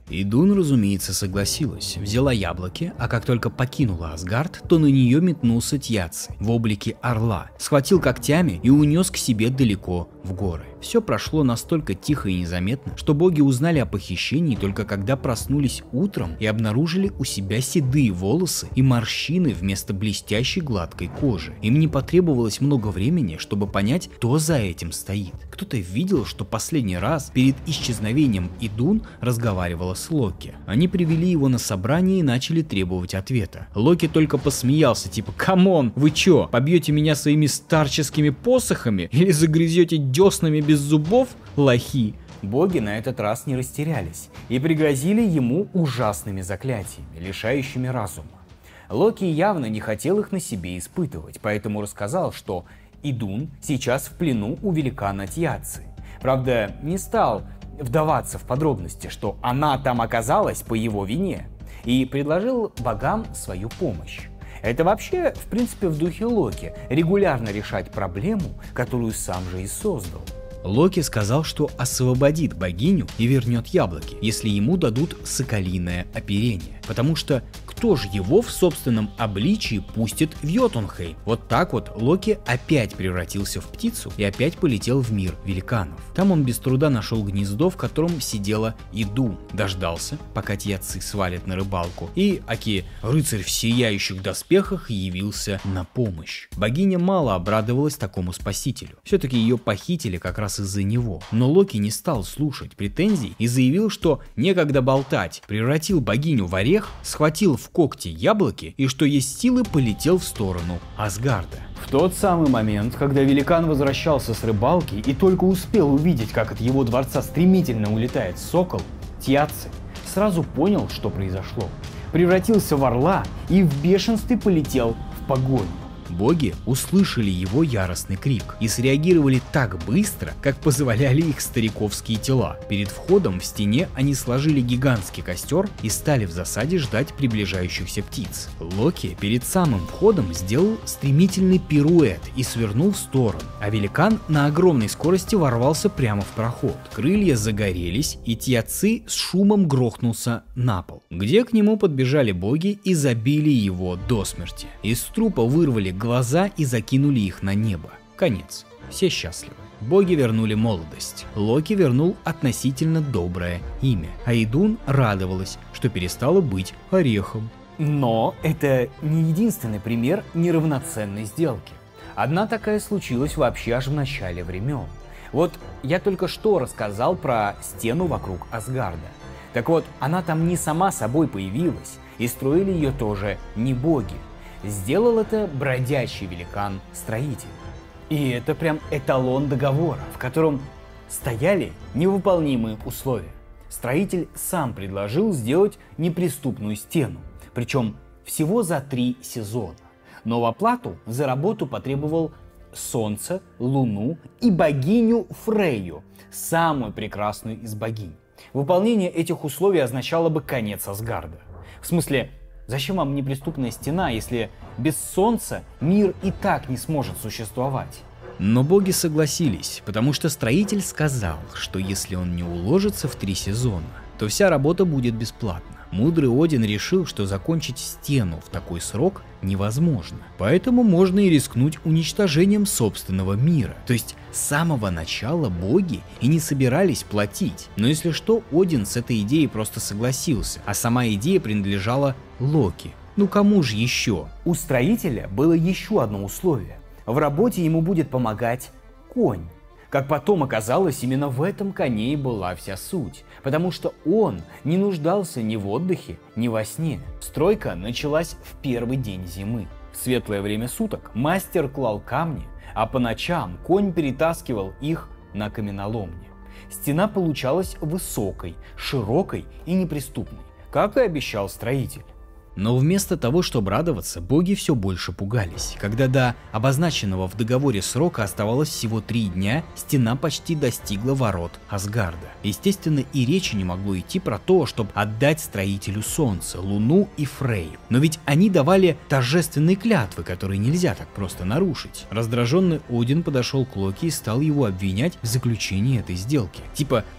Speaker 1: Идун, разумеется, согласилась, взяла яблоки, а как только покинула Асгард, то на нее метнулся Тьяци в облике орла, схватил когтями и унес к себе далеко в горы. Все прошло настолько тихо и незаметно, что боги узнали о похищении только когда проснулись утром и обнаружили у себя седые волосы и морщины вместо блестящей гладкой кожи. Им не потребовалось много времени, чтобы понять, кто за этим стоит. Кто-то видел, что последний раз перед исчезновением Идун разговаривала с Локи. Они привели его на собрание и начали требовать ответа. Локи только посмеялся, типа: «Камон, вы чё, побьете меня своими старческими посохами или загрызете деснами без зубов, лохи?»
Speaker 2: Боги на этот раз не растерялись и пригрозили ему ужасными заклятиями, лишающими разума. Локи явно не хотел их на себе испытывать, поэтому рассказал, что Идун сейчас в плену у великана Тьяци. Правда, не стал вдаваться в подробности, что она там оказалась по его вине, и предложил богам свою помощь. Это вообще, в принципе, в духе Локи — регулярно решать проблему, которую сам же и создал.
Speaker 1: Локи сказал, что освободит богиню и вернет яблоки, если ему дадут соколиное оперение. Потому что кто же его в собственном обличии пустит в Йотунхейм? Вот так вот Локи опять превратился в птицу и опять полетел в мир великанов. Там он без труда нашел гнездо, в котором сидела Идун. Дождался, пока Тьяци свалит на рыбалку, и Аки, рыцарь в сияющих доспехах, явился на помощь. Богиня мало обрадовалась такому спасителю. Все-таки ее похитили как раз из-за него. Но Локи не стал слушать претензий и заявил, что некогда болтать, превратил богиню в орех, схватил в когти яблоки и что есть силы полетел в сторону Асгарда.
Speaker 2: В тот самый момент, когда великан возвращался с рыбалки и только успел увидеть, как от его дворца стремительно улетает сокол, Тьяци сразу понял, что произошло. Превратился в орла и в бешенстве полетел в погоню.
Speaker 1: Боги услышали его яростный крик и среагировали так быстро, как позволяли их стариковские тела. Перед входом в стене они сложили гигантский костер и стали в засаде ждать приближающихся птиц. Локи перед самым входом сделал стремительный пируэт и свернул в сторону, а великан на огромной скорости ворвался прямо в проход. Крылья загорелись, и Тьяци с шумом грохнулся на пол, где к нему подбежали боги и забили его до смерти. Из трупа вырвали глаза и закинули их на небо. Конец. Все счастливы. Боги вернули молодость. Локи вернул относительно доброе имя. А Идун радовалась, что перестала быть орехом.
Speaker 2: Но это не единственный пример неравноценной сделки. Одна такая случилась вообще аж в начале времен. Вот я только что рассказал про стену вокруг Асгарда. Так вот, она там не сама собой появилась, и строили ее тоже не боги. Сделал это бродячий великан-строитель. И это прям эталон договора, в котором стояли невыполнимые условия. Строитель сам предложил сделать неприступную стену, причем всего за 3 сезона. Но в оплату за работу потребовал Солнце, Луну и богиню Фрейю, самую прекрасную из богинь. Выполнение этих условий означало бы конец Асгарда. В смысле, зачем вам неприступная стена, если без солнца мир и так не сможет существовать?
Speaker 1: Но боги согласились, потому что строитель сказал, что если он не уложится в 3 сезона, то вся работа будет бесплатна. Мудрый Один решил, что закончить стену в такой срок невозможно, поэтому можно и рискнуть уничтожением собственного мира. То есть с самого начала боги и не собирались платить. Но если что, Один с этой идеей просто согласился, а сама идея принадлежала Локи. Ну кому же еще?
Speaker 2: У строителя было еще одно условие. В работе ему будет помогать конь. Как потом оказалось, именно в этом коне и была вся суть, потому что он не нуждался ни в отдыхе, ни во сне. Стройка началась в первый день зимы. В светлое время суток мастер клал камни, а по ночам конь перетаскивал их на каменоломне. Стена получалась высокой, широкой и неприступной, как и обещал строитель.
Speaker 1: Но вместо того, чтобы радоваться, боги все больше пугались. Когда до обозначенного в договоре срока оставалось всего 3 дня, стена почти достигла ворот Асгарда. Естественно, и речи не могло идти про то, чтобы отдать строителю Солнце, Луну и Фрейю. Но ведь они давали торжественные клятвы, которые нельзя так просто нарушить. Раздраженный Один подошел к Локи и стал его обвинять в заключении этой сделки. Типа,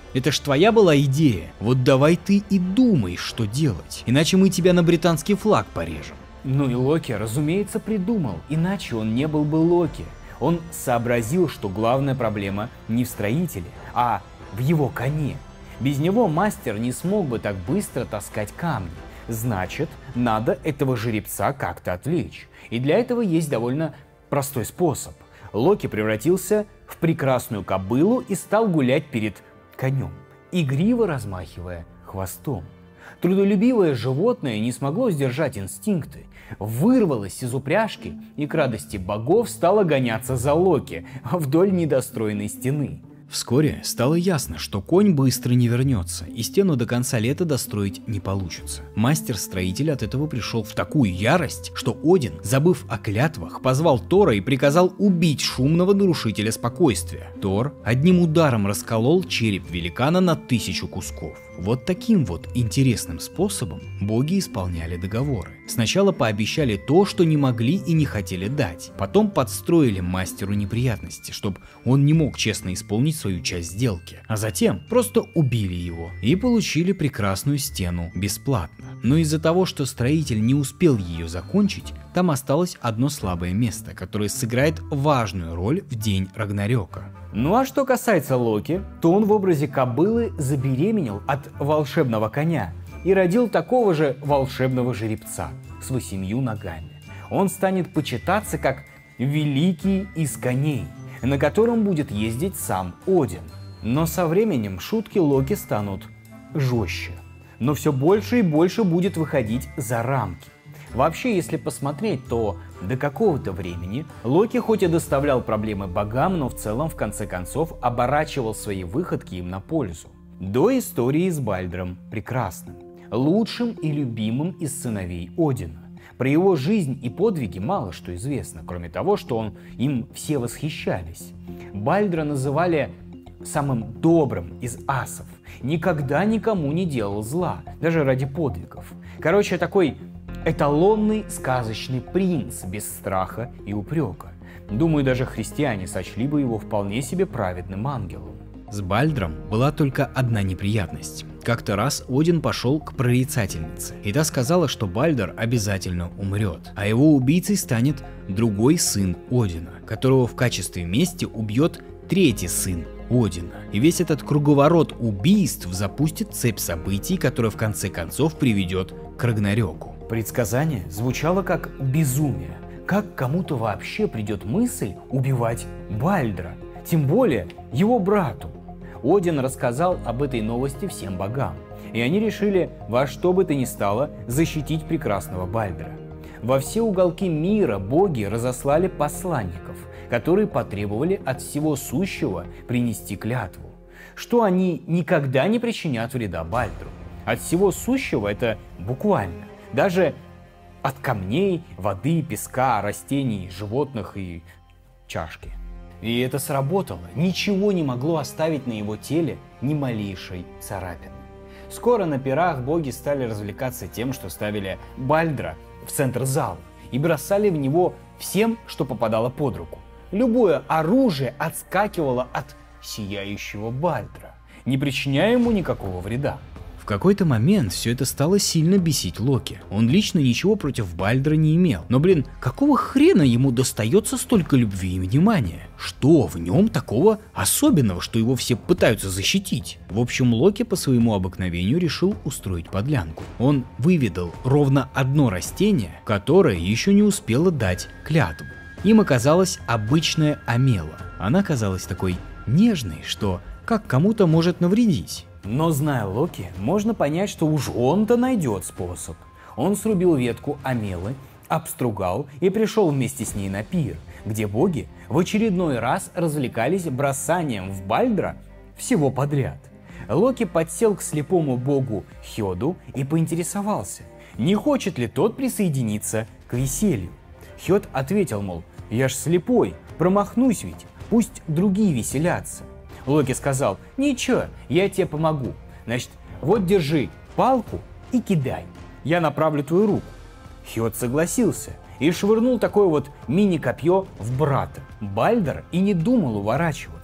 Speaker 1: Это ж твоя была идея. Вот давай ты и думай, что делать. Иначе мы тебя на британский флаг порежем.
Speaker 2: Ну и Локи, разумеется, придумал, иначе он не был бы Локи. Он сообразил, что главная проблема не в строителе, а в его коне. Без него мастер не смог бы так быстро таскать камни. Значит, надо этого жеребца как-то отвлечь. И для этого есть довольно простой способ. Локи превратился в прекрасную кобылу и стал гулять перед конем, игриво размахивая хвостом. Трудолюбивое животное не смогло сдержать инстинкты, вырвалось из упряжки и к радости богов стало гоняться за Локи вдоль недостроенной стены.
Speaker 1: Вскоре стало ясно, что конь быстро не вернется, и стену до конца лета достроить не получится. Мастер-строитель от этого пришел в такую ярость, что Один, забыв о клятвах, позвал Тора и приказал убить шумного нарушителя спокойствия. Тор одним ударом расколол череп великана на 1000 кусков. Вот таким вот интересным способом боги исполняли договоры. Сначала пообещали то, что не могли и не хотели дать. Потом подстроили мастеру неприятности, чтобы он не мог честно исполнить свою часть сделки. А затем просто убили его и получили прекрасную стену бесплатно. Но из-за того, что строитель не успел ее закончить, там осталось одно слабое место, которое сыграет важную роль в день Рагнарёка.
Speaker 2: Ну а что касается Локи, то он в образе кобылы забеременел от волшебного коня и родил такого же волшебного жеребца с 8 ногами. Он станет почитаться как великий из коней, на котором будет ездить сам Один. Но со временем шутки Локи станут жестче, но все больше и больше будет выходить за рамки. Вообще, если посмотреть, то до какого-то времени Локи хоть и доставлял проблемы богам, но в целом в конце концов оборачивал свои выходки им на пользу. До истории с Бальдром Прекрасным, лучшим и любимым из сыновей Одина. Про его жизнь и подвиги мало что известно, кроме того, что им все восхищались. Бальдра называли самым добрым из асов, никогда никому не делал зла, даже ради подвигов. Короче, такой эталонный сказочный принц без страха и упрека. Думаю, даже христиане сочли бы его вполне себе праведным ангелом.
Speaker 1: С Бальдром была только одна неприятность. Как-то раз Один пошел к прорицательнице, и та сказала, что Бальдр обязательно умрет, а его убийцей станет другой сын Одина, которого в качестве мести убьет третий сын Одина. И весь этот круговорот убийств запустит цепь событий, которая в конце концов приведет к Рагнарёку.
Speaker 2: Предсказание звучало как безумие. Как кому-то вообще придет мысль убивать Бальдра, тем более его брату? Один рассказал об этой новости всем богам, и они решили во что бы то ни стало защитить прекрасного Бальдра. Во все уголки мира боги разослали посланников, которые потребовали от всего сущего принести клятву, что они никогда не причинят вреда Бальдру. От всего сущего это буквально. Даже от камней, воды, песка, растений, животных и чашки. И это сработало. Ничего не могло оставить на его теле ни малейшей царапины. Скоро на пирах боги стали развлекаться тем, что ставили Бальдра в центр зала и бросали в него всем, что попадало под руку. Любое оружие отскакивало от сияющего Бальдра, не причиняя ему никакого вреда.
Speaker 1: В какой-то момент все это стало сильно бесить Локи. Он лично ничего против Бальдра не имел. Но, какого хрена ему достается столько любви и внимания? Что в нем такого особенного, что его все пытаются защитить? В общем, Локи по своему обыкновению решил устроить подлянку. Он выведал ровно одно растение, которое еще не успело дать клятву. Им оказалась обычная омела. Она казалась такой нежной, что как кому-то может навредить.
Speaker 2: Но, зная Локи, можно понять, что уж он-то найдет способ. Он срубил ветку омелы, обстругал и пришел вместе с ней на пир, где боги в очередной раз развлекались бросанием в Бальдра всего подряд. Локи подсел к слепому богу Хёду и поинтересовался, не хочет ли тот присоединиться к веселью. Хёд ответил, мол, я ж слепой, промахнусь ведь, пусть другие веселятся. Локи сказал, ничего, я тебе помогу. Значит, вот держи палку и кидай, я направлю твою руку. Хёд согласился и швырнул такое вот мини-копье в брата. Бальдр и не думал уворачиваться.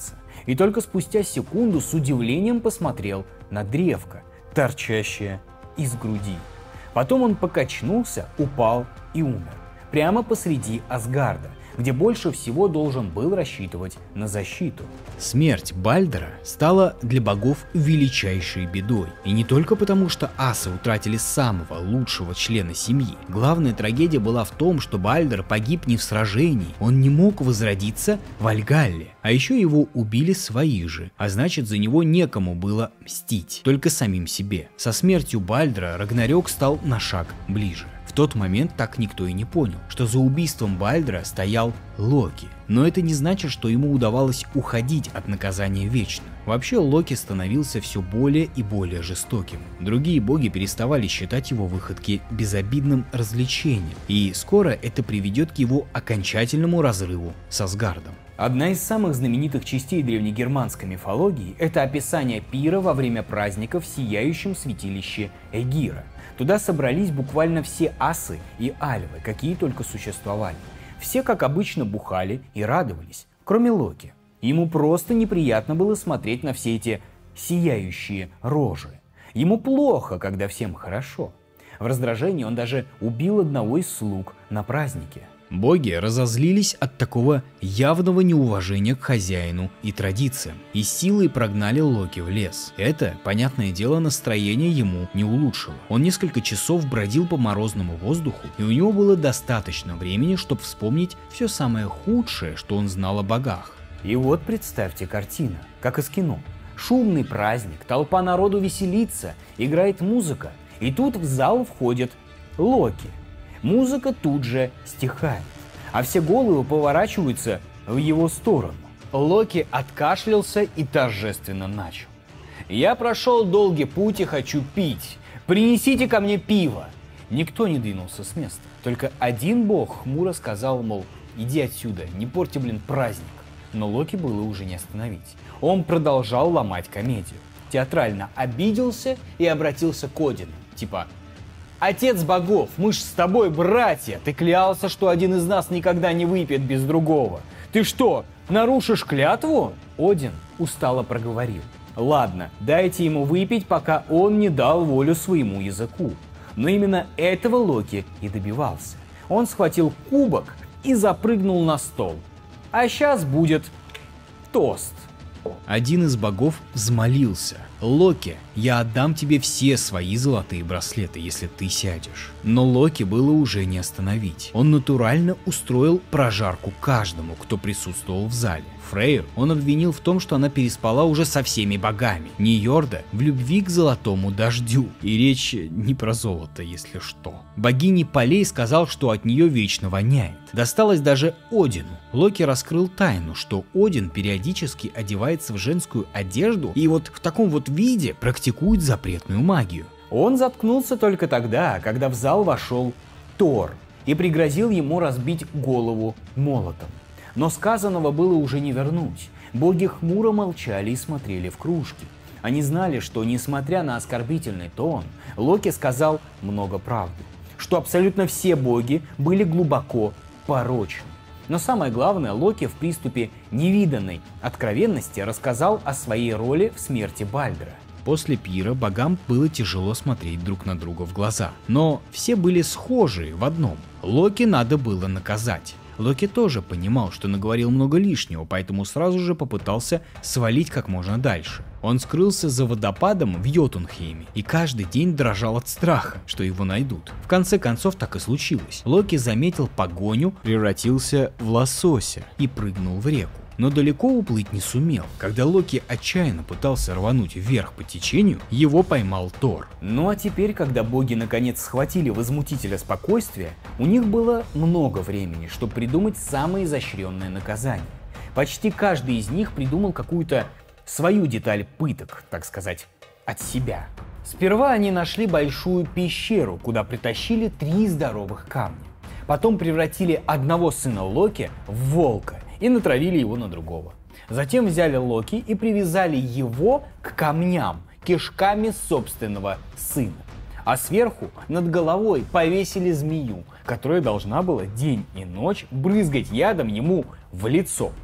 Speaker 2: и только спустя секунду с удивлением посмотрел на древко, торчащее из груди. Потом он покачнулся, упал и умер. Прямо посреди Асгарда, где больше всего должен был рассчитывать на защиту.
Speaker 1: Смерть Бальдера стала для богов величайшей бедой. И не только потому, что асы утратили самого лучшего члена семьи. Главная трагедия была в том, что Бальдер погиб не в сражении, он не мог возродиться в Вальгалле. А еще его убили свои же, а значит, за него некому было мстить, только самим себе. Со смертью Бальдера Рагнарёк стал на шаг ближе. В тот момент так никто и не понял, что за убийством Бальдера стоял Локи. Но это не значит, что ему удавалось уходить от наказания вечно. Вообще Локи становился все более и более жестоким. Другие боги переставали считать его выходки безобидным развлечением, и скоро это приведет к его окончательному разрыву с Асгардом.
Speaker 2: Одна из самых знаменитых частей древнегерманской мифологии – это описание пира во время праздника в сияющем святилище Эгира. Туда собрались буквально все асы и альвы, какие только существовали. Все, как обычно, бухали и радовались, кроме Локи. Ему просто неприятно было смотреть на все эти сияющие рожи. Ему плохо, когда всем хорошо. В раздражении он даже убил одного из слуг на празднике.
Speaker 1: Боги разозлились от такого явного неуважения к хозяину и традициям, и силой прогнали Локи в лес. Это, понятное дело, настроение ему не улучшило. Он несколько часов бродил по морозному воздуху, и у него было достаточно времени, чтобы вспомнить все самое худшее, что он знал о богах.
Speaker 2: И вот представьте картину, как из кино. Шумный праздник, толпа народу веселится, играет музыка, и тут в зал входит Локи. Музыка тут же стихает, а все головы поворачиваются в его сторону. Локи откашлялся и торжественно начал. «Я прошел долгий путь и хочу пить. Принесите ко мне пиво». Никто не двинулся с места. Только один бог хмуро сказал, мол, иди отсюда, не порти, праздник. Но Локи было уже не остановить. Он продолжал ломать комедию. Театрально обиделся и обратился к Одину. Типа: «Отец богов, мы ж с тобой братья, ты клялся, что один из нас никогда не выпьет без другого. Ты что, нарушишь клятву?» Один устало проговорил: «Ладно, дайте ему выпить, пока он не дал волю своему языку». Но именно этого Локи и добивался. Он схватил кубок и запрыгнул на стол. А сейчас будет тост.
Speaker 1: Один из богов взмолился: «Локи, я отдам тебе все свои золотые браслеты, если ты сядешь». Но Локи было уже не остановить. Он натурально устроил прожарку каждому, кто присутствовал в зале. Фрейю он обвинил в том, что она переспала уже со всеми богами. Ньорда в любви к золотому дождю. И речь не про золото, если что. Богине полей сказал, что от нее вечно воняет. Досталось даже Одину. Локи раскрыл тайну, что Один периодически одевается в женскую одежду и вот в таком вот виде практикует запретную магию.
Speaker 2: Он заткнулся только тогда, когда в зал вошел Тор и пригрозил ему разбить голову молотом. Но сказанного было уже не вернуть. Боги хмуро молчали и смотрели в кружки. Они знали, что, несмотря на оскорбительный тон, Локи сказал много правды, что абсолютно все боги были глубоко порочны. Но самое главное, Локи в приступе невиданной откровенности рассказал о своей роли в смерти Бальдера.
Speaker 1: После пира богам было тяжело смотреть друг на друга в глаза, но все были схожи в одном: Локи надо было наказать. Локи тоже понимал, что наговорил много лишнего, поэтому сразу же попытался свалить как можно дальше. Он скрылся за водопадом в Йотунхейме и каждый день дрожал от страха, что его найдут. В конце концов так и случилось. Локи заметил погоню, превратился в лосося и прыгнул в реку. Но далеко уплыть не сумел. Когда Локи отчаянно пытался рвануть вверх по течению, его поймал Тор.
Speaker 2: Ну а теперь, когда боги наконец схватили возмутителя спокойствия, у них было много времени, чтобы придумать самое изощренное наказание. Почти каждый из них придумал какую-то свою деталь пыток, так сказать, от себя. Сперва они нашли большую пещеру, куда притащили 3 здоровых камня. Потом превратили одного сына Локи в волка и натравили его на другого. Затем взяли Локи и привязали его к камням кишками собственного сына. А сверху над головой повесили змею, которая должна была день и ночь брызгать ядом ему в лицо.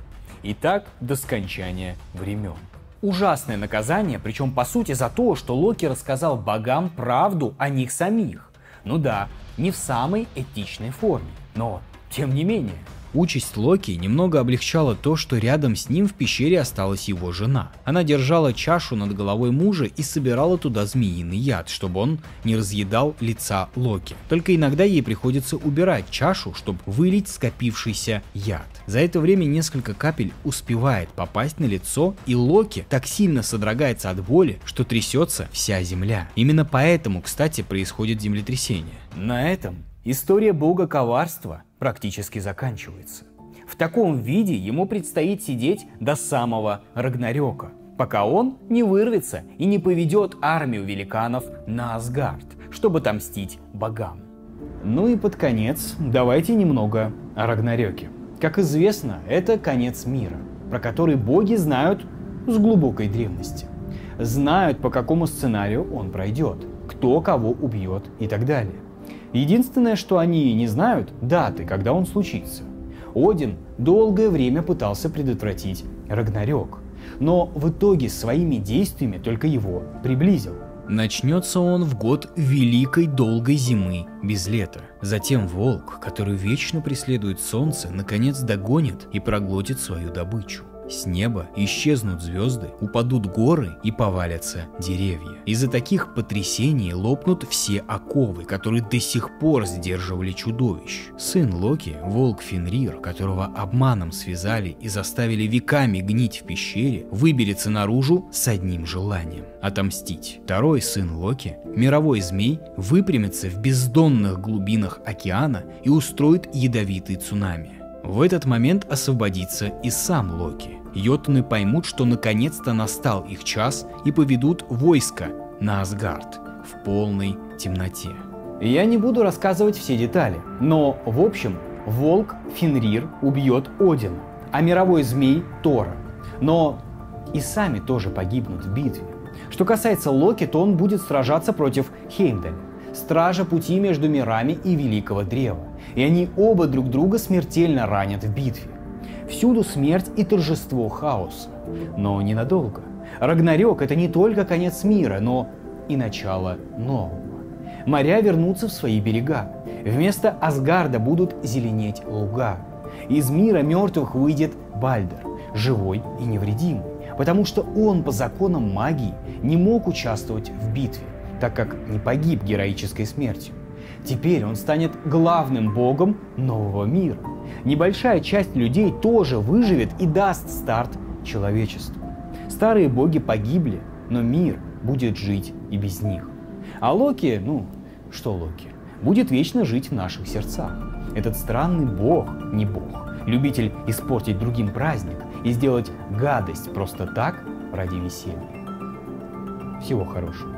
Speaker 2: И так до скончания времен. Ужасное наказание, причем по сути за то, что Локи рассказал богам правду о них самих. Ну да, не в самой этичной форме, но тем не менее.
Speaker 1: Участь Локи немного облегчала то, что рядом с ним в пещере осталась его жена. Она держала чашу над головой мужа и собирала туда змеиный яд, чтобы он не разъедал лица Локи. Только иногда ей приходится убирать чашу, чтобы вылить скопившийся яд. За это время несколько капель успевает попасть на лицо, и Локи так сильно содрогается от боли, что трясется вся земля. Именно поэтому, кстати, происходит землетрясение.
Speaker 2: На этом история бога коварства практически заканчивается. В таком виде ему предстоит сидеть до самого Рагнарёка, пока он не вырвется и не поведет армию великанов на Асгард, чтобы отомстить богам. Ну и под конец давайте немного о Рагнарёке. Как известно, это конец мира, про который боги знают с глубокой древности. Знают, по какому сценарию он пройдет, кто кого убьет и так далее. Единственное, что они не знают, даты, когда он случится. Один долгое время пытался предотвратить Рагнарёк, но в итоге своими действиями только его приблизил.
Speaker 1: Начнется он в год великой долгой зимы без лета. Затем волк, который вечно преследует солнце, наконец догонит и проглотит свою добычу. С неба исчезнут звезды, упадут горы и повалятся деревья. Из-за таких потрясений лопнут все оковы, которые до сих пор сдерживали чудовищ. Сын Локи, волк Фенрир, которого обманом связали и заставили веками гнить в пещере, выберется наружу с одним желанием – отомстить. Второй сын Локи, мировой змей, выпрямится в бездонных глубинах океана и устроит ядовитый цунами. В этот момент освободится и сам Локи. Йотуны поймут, что наконец-то настал их час, и поведут войско на Асгард в полной темноте.
Speaker 2: Я не буду рассказывать все детали, но в общем волк Фенрир убьет Одина, а мировой змей Тора. Но и сами тоже погибнут в битве. Что касается Локи, то он будет сражаться против Хеймдаля, стража пути между мирами и Великого Древа. И они оба друг друга смертельно ранят в битве. Всюду смерть и торжество хаоса. Но ненадолго. Рагнарёк — это не только конец мира, но и начало нового. Моря вернутся в свои берега. Вместо Асгарда будут зеленеть луга. Из мира мертвых выйдет Бальдер, живой и невредимый, потому что он по законам магии не мог участвовать в битве, так как не погиб героической смертью. Теперь он станет главным богом нового мира. Небольшая часть людей тоже выживет и даст старт человечеству. Старые боги погибли, но мир будет жить и без них. А Локи, что Локи, будет вечно жить в наших сердцах. Этот странный бог, не бог, любитель испортить другим праздник и сделать гадость просто так ради веселья. Всего хорошего.